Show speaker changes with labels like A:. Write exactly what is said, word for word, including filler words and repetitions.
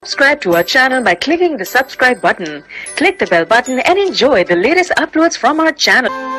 A: Subscribe to our channel by clicking the subscribe button. Click the bell button and enjoy the latest uploads from our channel.